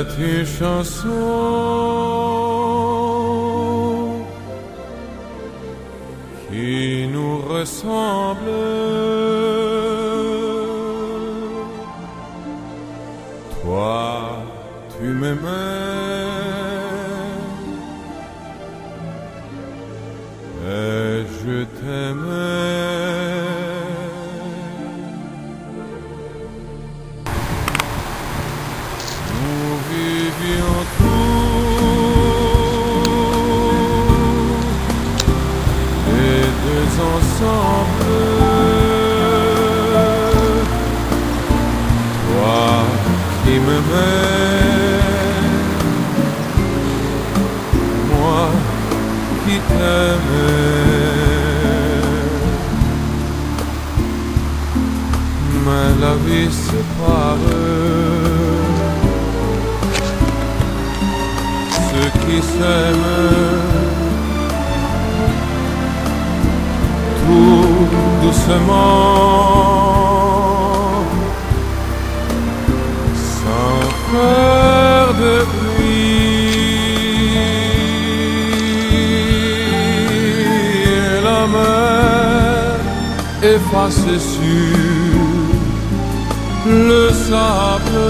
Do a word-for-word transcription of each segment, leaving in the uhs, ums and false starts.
C'est une chanson qui nous ressemble. Toi, tu m'aimais et je t'aimais. Nous vivions tous les deux ensemble. Toi qui m'aimais, moi qui t'aimais. Mais la vie sépare ceux qui s'aiment tout doucement, sans faire de bruit. Et la mer efface sur le sable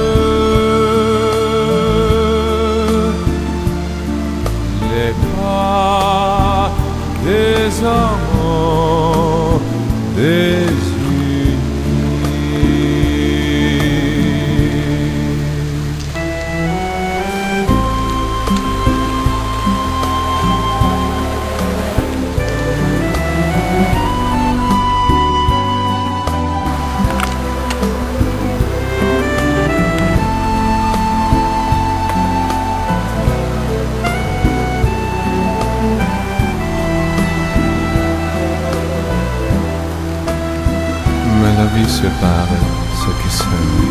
les pas des amants désunis. Mais la vie sépare ceux qui s'aiment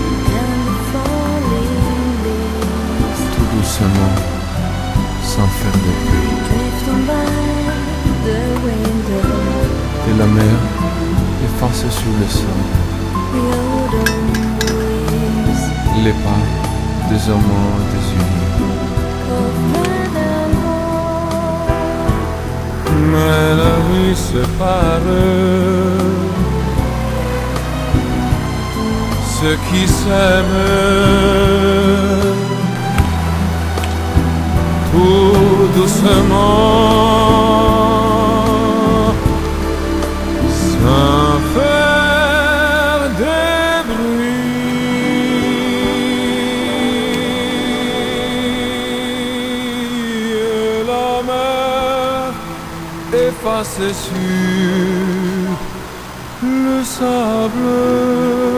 tout doucement, sans faire de bruit. Et la mer efface sur le sol les pas des amants désunis. Mais la vie sépare ceux qui s'aiment tout doucement, sans faire de bruit. Et la mer efface sur le sable